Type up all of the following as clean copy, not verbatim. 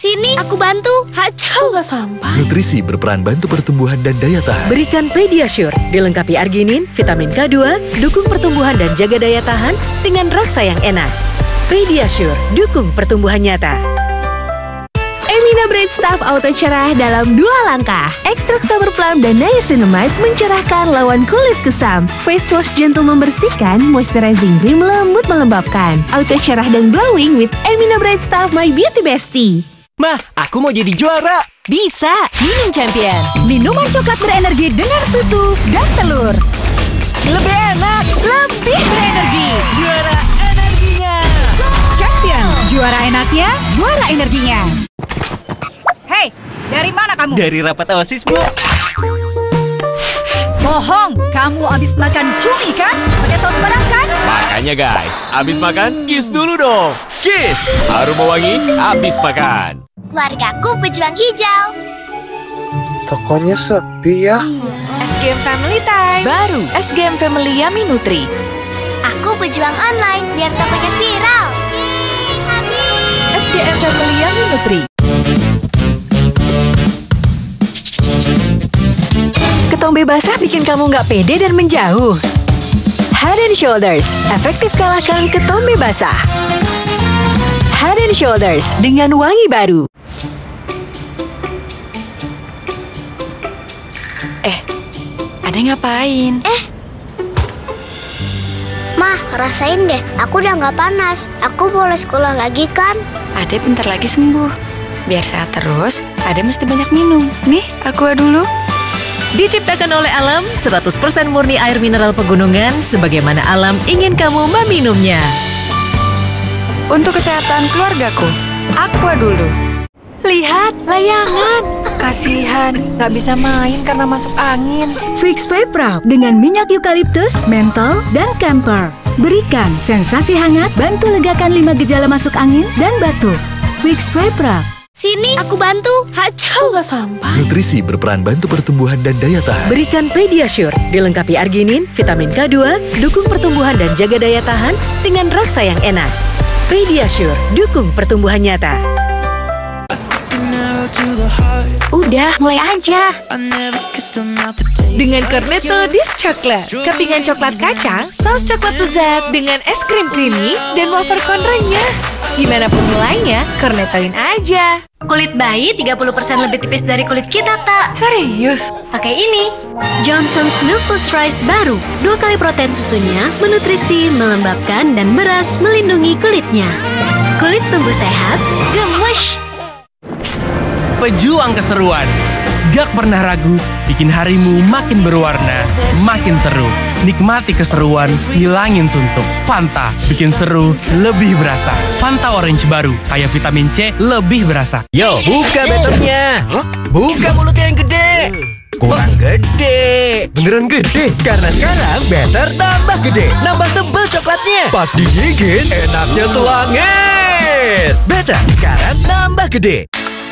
Sini, aku bantu. Hacau, nggak sampai. Nutrisi berperan bantu pertumbuhan dan daya tahan. Berikan Pediasure, dilengkapi arginin, vitamin K2, dukung pertumbuhan dan jaga daya tahan dengan rasa yang enak. Pediasure, dukung pertumbuhan nyata. Emina Bright Staff Auto Cerah dalam 2 langkah. Ekstrak Summer Plum dan Niacinamide mencerahkan lawan kulit kusam. Face wash gentle membersihkan, moisturizing cream lembut melembabkan. Auto cerah dan glowing with Emina Bright Staff My Beauty Bestie. Mah, aku mau jadi juara. Bisa, minum Champion. Minuman coklat berenergi dengan susu dan telur. Lebih enak. Lebih berenergi. Juara energinya. Champion, juara enaknya, juara energinya. Hei, dari mana kamu? Dari rapat OSIS, Bu. Bohong, kamu habis makan cumi kan? Pakai saus padang kan? Makanya guys, abis makan, kiss dulu dong. Kiss, aroma wangi, abis makan. Keluargaku pejuang hijau. Tokonya sepi ya. SGM Family Time. Baru, SGM Family Yummy Nutri. Aku pejuang online biar tokonya viral. Yeay, habis. SGM Family Yummy Nutri. Ketombe basah bikin kamu nggak pede dan menjauh. Head and Shoulders, efektif kalahkan ketombe basah. Head and Shoulders dengan wangi baru. Ade ngapain? Mah, rasain deh. Aku udah nggak panas. Aku boleh sekolah lagi kan? Ade bentar lagi sembuh. Biar sehat terus, Ade mesti banyak minum. Nih, Aqua dulu. Diciptakan oleh alam, 100% murni air mineral pegunungan, sebagaimana alam ingin kamu meminumnya. Untuk kesehatan keluargaku, Aqua dulu. Lihat, layangan. Kasihan, nggak bisa main karena masuk angin. Fix Vapor dengan minyak eukaliptus, mentol, dan camphor. Berikan sensasi hangat, bantu legakan 5 gejala masuk angin dan batuk. Fix Vapor. Sini, aku bantu. Hacau, nggak sampai. Nutrisi berperan bantu pertumbuhan dan daya tahan. Berikan Pediasure, dilengkapi arginin, vitamin K2, dukung pertumbuhan dan jaga daya tahan dengan rasa yang enak. Pediasure, dukung pertumbuhan nyata. Udah, mulai aja. Dengan Cornetto Disk Coklat, kepingan coklat kacang, saus coklat lezat dengan es krim creamy, dan wafer konrenya. Gimana pun mulainya, Cornettoin aja. Kulit bayi 30% lebih tipis dari kulit kita, tak? Serius? Pakai ini. Johnson's Milk Plus Rice baru. 2 kali protein susunya, menutrisi, melembabkan, dan beras melindungi kulitnya. Kulit tumbuh sehat, gemush. Pejuang keseruan. Gak pernah ragu, bikin harimu makin berwarna, makin seru. Nikmati keseruan, hilangin suntuk. Fanta, bikin seru, lebih berasa. Fanta Orange baru, kaya vitamin C, lebih berasa. Yo, buka betternya. Buka mulutnya yang gede. Kurang gede. Beneran gede? Karena sekarang better tambah gede. Nambah tebel coklatnya. Pas digigit, enaknya selangit. Better sekarang nambah gede.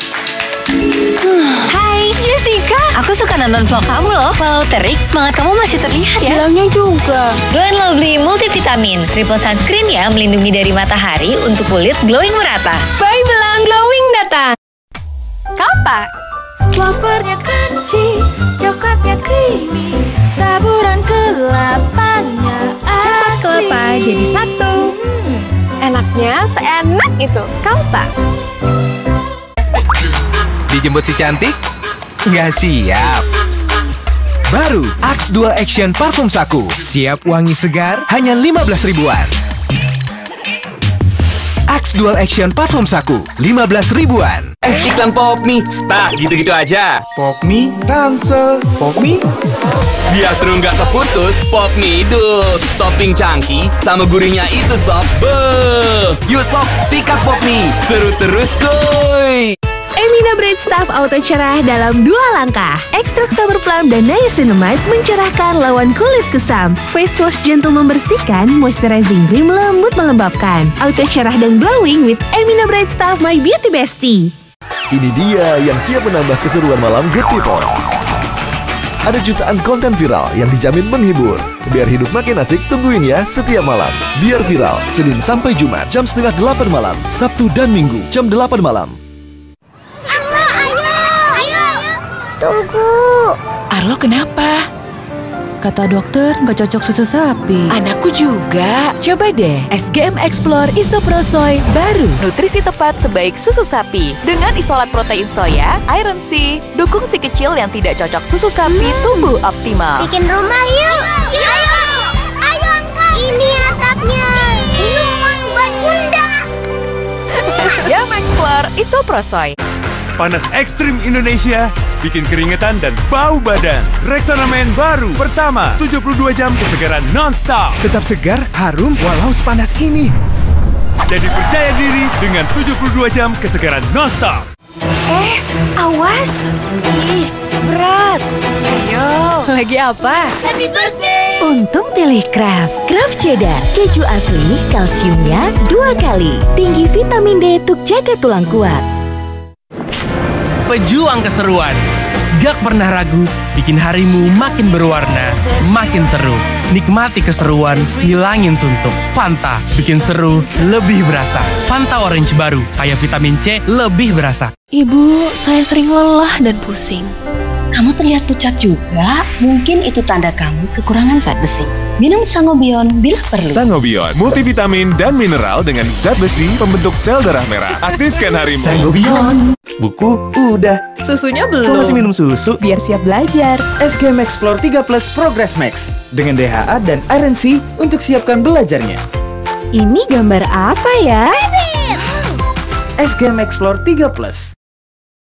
Hai, Jessica. Aku suka nonton vlog kamu loh. Walau terik, semangat kamu masih terlihat ya. Bilangnya juga. Glow and Lovely multivitamin. Triple sunscreen ya, melindungi dari matahari untuk kulit glowing merata. Bye belang glowing datang. Kapak. Wafernya crunchy, coklatnya creamy, taburan kelapanya asli. Cepat kelapa jadi satu. Enaknya seenak itu. Kalpa. Dijemput si cantik? Nggak siap. Baru Axe Dual Action Parfum Saku. Siap wangi segar, hanya 15 ribuan. Axe Dual Action Parfum Saku, 15 ribuan. Iklan Pop Mie, stuck gitu-gitu aja. Pop mie, ransel, pop mie. Biar seru nggak keputus, Pop Mie dus. Topping cangki sama gurihnya itu sob. Beuh. Yuk sob, sikat Pop Mie. Seru terus kuy. Emina Bright Staff Auto Cerah dalam 2 langkah. Ekstrak Summer Plum dan Niacinamide mencerahkan lawan kulit kusam. Face wash gentle membersihkan, moisturizing cream lembut melembabkan. Auto cerah dan glowing with Emina Bright Staff My Beauty Bestie. Ini dia yang siap menambah keseruan malam Good People. Ada jutaan konten viral yang dijamin menghibur. Biar hidup makin asik, tungguin ya setiap malam. Biar Viral, Senin sampai Jumat, jam setengah 8 malam. Sabtu dan Minggu, jam 8 malam. Tunggu. Arlo kenapa? Kata dokter nggak cocok susu sapi. Anakku juga. Coba deh SGM Explore Isoprosoy baru. Nutrisi tepat sebaik susu sapi. Dengan isolat protein soya, iron C, dukung si kecil yang tidak cocok susu sapi tumbuh optimal. Bikin rumah yuk. Ayo. Ayo angkat. Ini atapnya. Minuman buat bunda. SGM Explore Isoprosoy. Panas ekstrim Indonesia, bikin keringetan dan bau badan. Rexona Men baru pertama, 72 jam kesegaran non-stop. Tetap segar, harum, walau sepanas ini. Jadi percaya diri dengan 72 jam kesegaran non-stop. Awas. Ih, berat. Ayo. Lagi apa? Happy birthday. Untung pilih Kraft. Kraft Cheddar, keju asli, kalsiumnya 2 kali. Tinggi vitamin D untuk jaga tulang kuat. Pejuang keseruan. Gak pernah ragu, bikin harimu makin berwarna, makin seru. Nikmati keseruan, hilangin suntuk. Fanta, bikin seru, lebih berasa. Fanta Orange baru, kaya vitamin C, lebih berasa. Ibu, saya sering lelah dan pusing. Kamu terlihat pucat juga, mungkin itu tanda kamu kekurangan zat besi. Minum Sangobion bila perlu. Sangobion, multivitamin dan mineral dengan zat besi pembentuk sel darah merah. Aktifkan harimu. Sangobion. Buku udah. Susunya Kok belum. masih minum susu? Biar siap belajar. SGM Explore 3 Plus Progress Max dengan DHA dan Iron C untuk siapkan belajarnya. Ini gambar apa ya? SGM Explore 3 Plus.